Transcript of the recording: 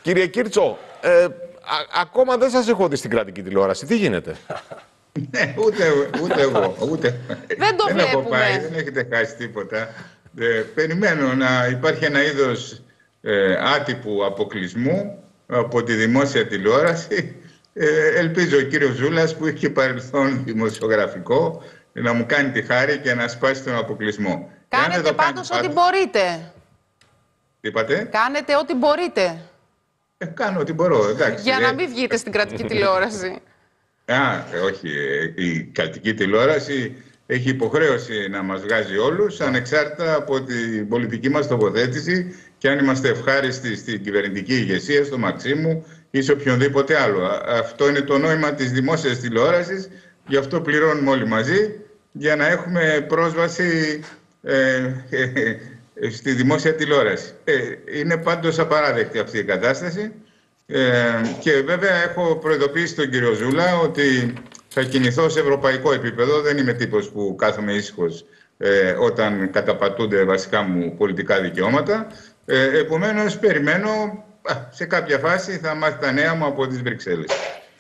Κύριε Κίρτσο, ακόμα δεν σας έχω δει στην κρατική τηλεόραση. Τι γίνεται? Ναι, ούτε εγώ. Δεν το έχω βλέπουμε. πάει, δεν έχετε χάσει τίποτα. Περιμένω να υπάρχει ένα είδος άτυπου αποκλεισμού από τη δημόσια τηλεόραση. Ελπίζω ο κύριος Ζούλας, που έχει παρελθόν δημοσιογραφικό, να μου κάνει τη χάρη και να σπάσει τον αποκλεισμό. Κάνετε πάντως ό,τι μπορείτε. Τι είπατε? Κάνετε ό,τι μπορείτε. Κάνω ό,τι μπορώ, εντάξει. Για να μην βγείτε στην κρατική τηλεόραση. Όχι. Η κρατική τηλεόραση έχει υποχρέωση να μας βγάζει όλους, ανεξάρτητα από την πολιτική μας τοποθέτηση και αν είμαστε ευχάριστοι στην κυβερνητική ηγεσία, στο Μαξίμου ή σε οποιονδήποτε άλλο. Αυτό είναι το νόημα της δημόσιας τηλεόρασης, γι' αυτό πληρώνουμε όλοι μαζί, για να έχουμε πρόσβαση στη δημόσια τηλεόραση. Είναι πάντως απαράδεκτη αυτή η κατάσταση. Και βέβαια έχω προειδοποιήσει τον κύριο Ζούλα ότι θα κινηθώ σε ευρωπαϊκό επίπεδο. Δεν είμαι τύπος που κάθομαι ήσυχος όταν καταπατούνται βασικά μου πολιτικά δικαιώματα. Επομένως, περιμένω, σε κάποια φάση θα μάθει τα νέα μου από τις Βρυξέλλες.